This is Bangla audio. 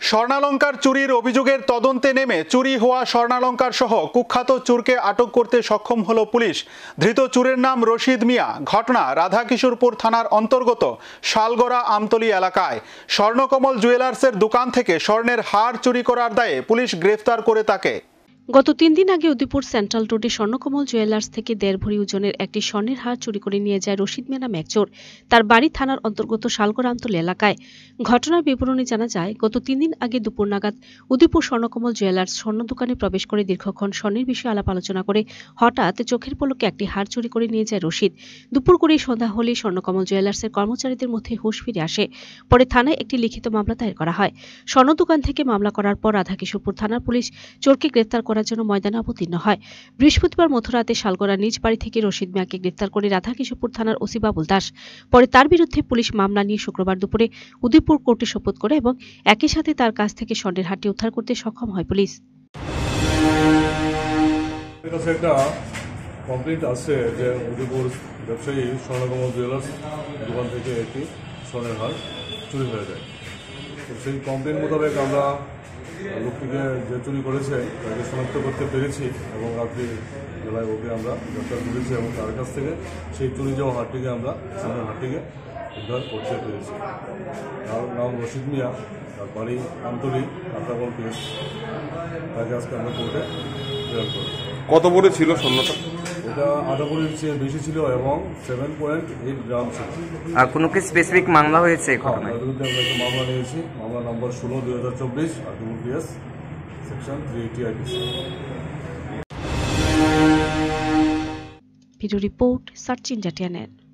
স্বর্ণালংকার চুরির অভিযোগের তদন্তে নেমে চুরি হওয়া স্বর্ণালংকার সহ কুখ্যাত চোরকে আটক করতে সক্ষম হলো পুলিশ। ধৃত চোরের নাম রশিদ মিয়া। ঘটনা রাধাকিশোরপুর থানার অন্তর্গত শালগড়া আমতলী এলাকায়। স্বর্ণকমল জুয়েলার্সের দোকান থেকে স্বর্ণের হার চুরি করার দায়ে পুলিশ গ্রেফতার করে তাকে। গত ৩ দিন আগে উদয়পুর সেন্ট্রাল রোডে স্বর্ণকমল জুয়েলার্স থেকে ১.৫ ভরি ওজনের একটি স্বর্ণের হার চুরি করে নিয়ে যায় রশিদ মিয়া নামে এক চোর। তার বাড়ি থানার অন্তর্গত শালগড়া আমতলী এলাকায়। ঘটনার বিবরণী জানা যায়, গত ৩ দিন আগে দুপুর নাগাদ উদয়পুর স্বর্ণকমল জুয়েলার্স স্বর্ণ দোকানে প্রবেশ করে দীর্ঘক্ষণ স্বর্ণের বিষয়ে আলাপ আলোচনা করে হঠাৎ চোখের পলকে একটি হার চুরি করে নিয়ে যায় রশিদ। দুপুর করেই সন্ধ্যা হলেই স্বর্ণকমল জুয়েলার্সের কর্মচারীদের মধ্যে হুঁশ ফিরে আসে। পরে থানায় একটি লিখিত মামলা দায়ের করা হয়। স্বর্ণ দোকান থেকে মামলা করার পর রাধাকিশোরপুর থানার পুলিশ চোরকে গ্রেফতার করার জন্য ময়দানে অবতীর্ণ হয়। বৃহস্পতিবার মধ্যরাতে শালগড়া নিজ বাড়ি থেকে রশিদ মিয়াকে গ্রেফতার করে রাধাকিশোরপুর থানার ওসি বাবুল দাস। পরে তার বিরুদ্ধে পুলিশ মামলা নিয়ে শুক্রবার দুপুরে উদয়পুর কোর্টে সোপর্দ করে এবং একই সাথে তার কাছ থেকে স্বর্ণের হারটি উদ্ধার করতে সক্ষম হয় পুলিশ। একটা কমপ্লেন্ট আছে যে উদয়পুর ব্যবসায়ী স্বর্ণকমল জুয়েলার্স দোকান থেকে একটি স্বর্ণের হার চুরি হয়ে যায়। তো সেই কমপ্লেন্ট মোতাবেক আমরা লোকটিকে যে চুরি করেছে তাকে শনাক্ত করতে পেরেছি এবং রাত্রি বেলায় ওকে আমরা গ্রেফতার করেছি এবং তার কাছ থেকে সেই চুরি যাওয়া হারটিকে আমরা স্বর্ণের হারটিকে উদ্ধার করতে পেরেছি। তার নাম রশিদ মিয়া, তার বাড়ি আমতলী কাঁকড়াবল পেস। তাকে আজকে আমরা কোর্টে প্রেরণ করি। কত ভরি ছিল স্বর্ণটা? এটা 8 ভরির চেয়ে বেশি ছিল এবং 7.8 গ্রাম ছিল। আর কোনো কি স্পেসিফিক মামলা হয়েছে এই ঘটনায়? তার বিরুদ্ধে আমরা একটা মামলা নিয়েছি, মামলা নম্বর 16/2024 article PS section 380 IPC। Video report search India TNN।